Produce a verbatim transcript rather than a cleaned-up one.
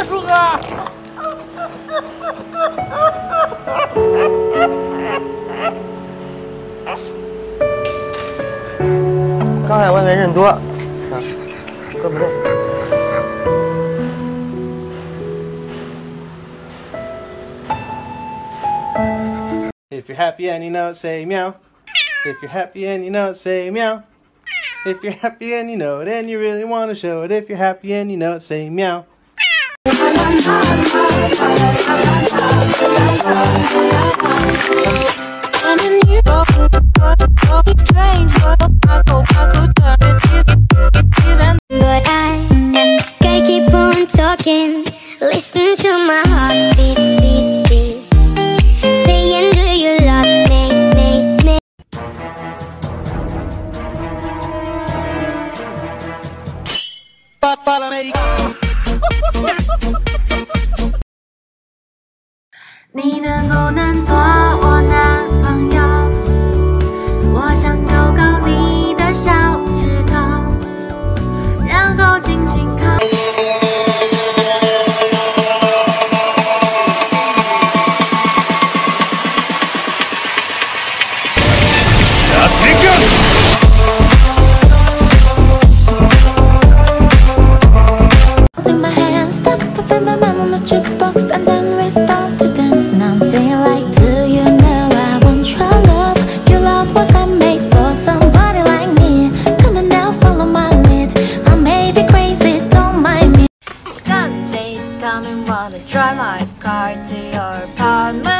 住啊！ 刚才外面人多，啊，跟不动。 If you're happy and you know it, say meow. If you're happy and you know it, say meow. If you're happy and you know it and you really want to show it, if you're happy and you know it, say meow. But I gotta keep on talking. Listen to my heartbeat, beat, beat. Saying, do you love me, me, me? 你能不能做我男朋友？我想勾勾你的小指头，然后紧紧靠。 Holding my hand, step up in the man on the jukebox, and then we start to dance. Now I'm saying like, do you know I want your love? Your love was handmade for somebody like me. Come on now, follow my lead. I may be crazy, don't mind me. Sunday's coming, wanna drive my car to your apartment.